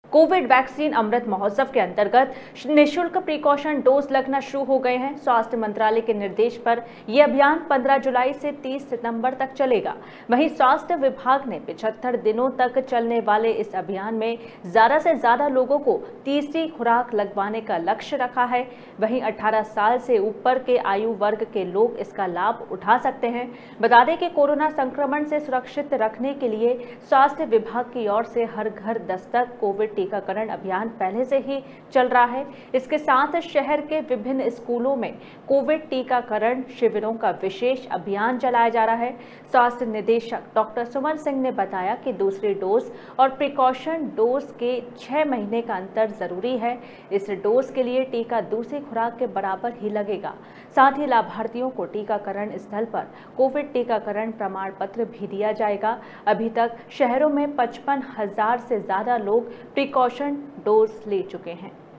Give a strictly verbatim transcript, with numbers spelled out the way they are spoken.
Covid vaccine Amrit Mahotsav के अंतर्गत निःशुल्क प्रिकॉशन डोज लगना शुरू हो गए हैं। स्वास्थ्य मंत्रालय के निर्देश पर यह अभियान पंद्रह जुलाई से तीस सितंबर तक चलेगा। वहीं स्वास्थ्य विभाग ने पचहत्तर दिनों तक चलने वाले इस अभियान में ज्यादा से ज्यादा लोगों को तीसरी खुराक लगवाने का लक्ष्य रखा है। वहीं अठारह साल से ऊपर के आयु वर्ग के लोग इसका लाभ उठा सकते हैं। बता दें कि कोरोना संक्रमण से सुरक्षित रखने के लिए स्वास्थ्य विभाग की ओर से हर घर दस्तक कोविड टीकाकरण अभियान पहले से ही चल रहा है। इसके साथ शहर के विभिन्न स्कूलों में कोविड टीकाकरण शिविरों का विशेष अभियान चलाया जा रहा है। स्वास्थ्य निदेशक डॉक्टर सुमन सिंह ने बताया कि दूसरी डोज और प्रिकॉशन डोज के छह महीने का अंतर जरूरी है। इस डोज के लिए टीका दूसरी खुराक के बराबर ही लगेगा। साथ ही लाभार्थियों को टीकाकरण स्थल पर कोविड टीकाकरण प्रमाण पत्र भी दिया जाएगा। अभी तक शहरों में पचपन हजार से ज्यादा लोग प्रिकॉशन डोज ले चुके हैं।